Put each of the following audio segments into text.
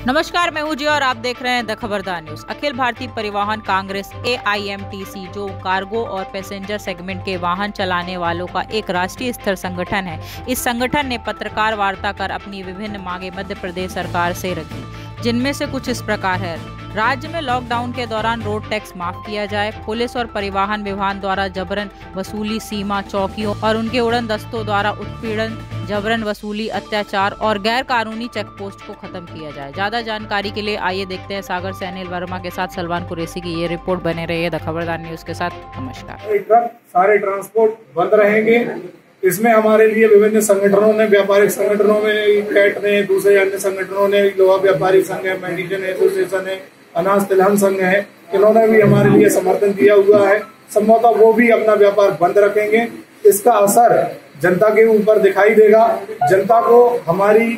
नमस्कार, मैं हूं जी और आप देख रहे हैं द खबरदार news. Akhil Bharatiya Parivahan Congress AIMTC जो कार्गो और पैसेंजर सेगमेंट के वाहन चलाने वालों का एक राष्ट्रीय स्तर संगठन है, इस संगठन ने पत्रकार वार्ता कर अपनी विभिन्न मांगे मध्य प्रदेश सरकार से रखी, जिनमें से कुछ इस प्रकार है। राज्य में लॉकडाउन के दौरान रोड टैक्स माफ किया जाए, पुलिस और परिवहन विभाग द्वारा जबरन वसूली, सीमा चौकियों और उनके उड़न दस्तों द्वारा उत्पीड़न, जबरन वसूली, अत्याचार और गैर कानूनी चेक पोस्ट को खत्म किया जाए। ज्यादा जानकारी के लिए आइए देखते हैं सागर से अनिल वर्मा के साथ सलमान कुरैशी की ये रिपोर्ट। बने रहिए द खबरदार न्यूज के साथ। नमस्कार। ट्रक सारे ट्रांसपोर्ट बंद रहेंगे। इसमें हमारे लिए विभिन्न संगठनों ने, व्यापारिक संगठनों में कैट ने, दूसरे अन्य संगठनों ने, लोहा व्यापारी संघ है, मेडिजन एसोसिएशन है, अनाज तिलहन संघ है, इन्होंने भी हमारे लिए समर्थन दिया हुआ है। संभवतः वो भी अपना व्यापार बंद रखेंगे। इसका असर जनता के ऊपर दिखाई देगा। जनता को हमारी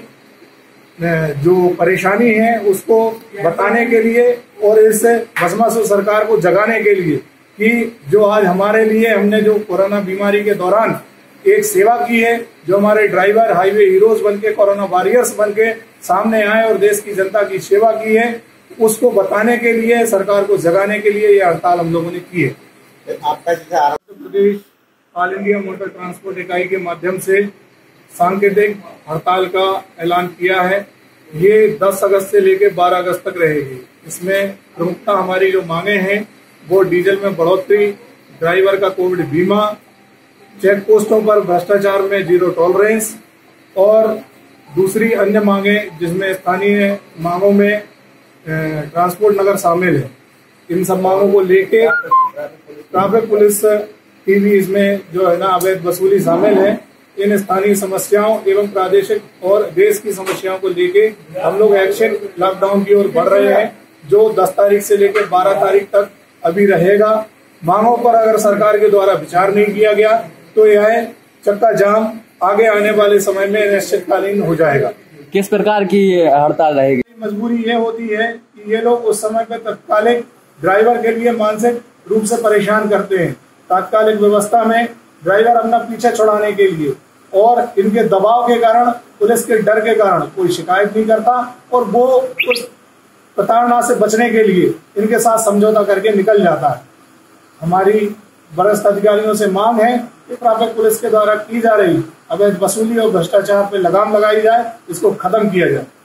जो परेशानी है उसको बताने के लिए और इस भस्मासुर सरकार को जगाने के लिए कि जो आज हमारे लिए हमने जो कोरोना बीमारी के दौरान एक सेवा की है, जो हमारे ड्राइवर हाईवे हीरोज बनके, कोरोना वॉरियर्स बनके सामने आए और देश की जनता की सेवा की है, उसको बताने के लिए, सरकार को जगाने के लिए ये हड़ताल हम लोगों ने की है। आपका जैसे प्रदेश ऑल इंडिया मोटर ट्रांसपोर्ट इकाई के माध्यम से सांकेतिक हड़ताल का ऐलान किया है। ये 10 अगस्त से लेकर 12 अगस्त तक रहेगी। इसमें प्रमुखता हमारी जो मांगे हैं वो डीजल में बढ़ोतरी, ड्राइवर का कोविड बीमा, चेक पोस्टों पर भ्रष्टाचार में जीरो टॉलरेंस और दूसरी अन्य मांगे जिसमें स्थानीय मांगों में ट्रांसपोर्ट नगर शामिल है। इन सब मांगों को लेके ट्रैफिक पुलिस की भी इसमें जो है ना अवैध वसूली शामिल है। इन स्थानीय समस्याओं एवं प्रादेशिक और देश की समस्याओं को लेके हम लोग एक्शन लॉकडाउन की ओर बढ़ रहे हैं, जो 10 तारीख से लेकर 12 तारीख तक अभी रहेगा। मांगों पर अगर सरकार के द्वारा विचार नहीं किया गया तो यह चक्का जाम आगे आने वाले समय में अनिश्चितकालीन हो जाएगा। किस प्रकार की हड़ताल रहेगी? मजबूरी ये होती है कि ये लोग उस समय पे तात्कालिक ड्राइवर के लिए मानसिक रूप से परेशान करते हैं। तात्कालिक व्यवस्था में ड्राइवर अपना पीछे छुड़ाने के लिए और इनके दबाव के कारण, पुलिस के डर के कारण कोई शिकायत नहीं करता और वो उस प्रताड़ना से बचने के लिए इनके साथ समझौता करके निकल जाता है। हमारी वरिष्ठ अधिकारियों से मांग है कि ट्रैफिक पुलिस के द्वारा की जा रही अवैध वसूली और भ्रष्टाचार पर लगाम लगाई जाए, इसको खत्म किया जाए।